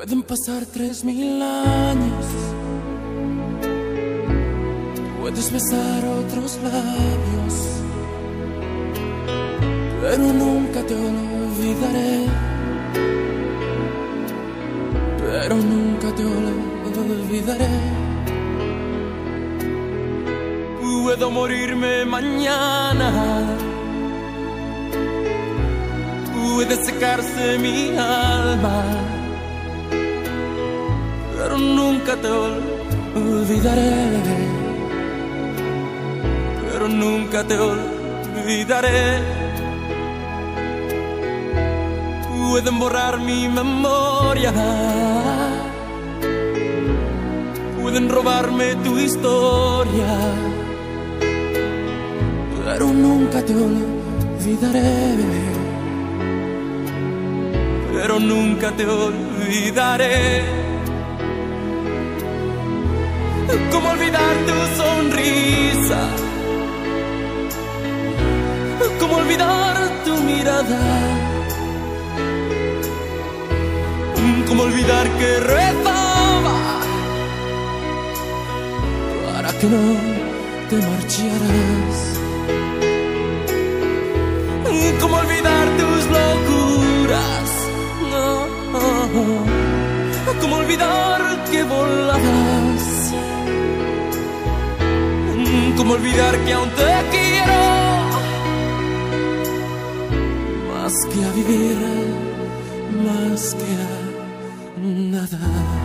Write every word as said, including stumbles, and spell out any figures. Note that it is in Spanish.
Pueden pasar tres mil años, puedes besar otros labios, pero nunca te olvidaré, pero nunca te olvidaré. Puedo morirme mañana, puede secarse mi alma, pero nunca te olvidaré, pero nunca te olvidaré. Pueden borrar mi memoria, pueden robarme tu historia, pero nunca te olvidaré, pero nunca te olvidaré. ¿Cómo olvidar tu sonrisa? ¿Cómo olvidar tu mirada? ¿Cómo olvidar que rezaba para que no te marcharas? ¿Cómo olvidar tus locuras? No. ¿Cómo olvidar que volabas? ¿Cómo olvidar que aún te quiero más que a vivir, más que a nada?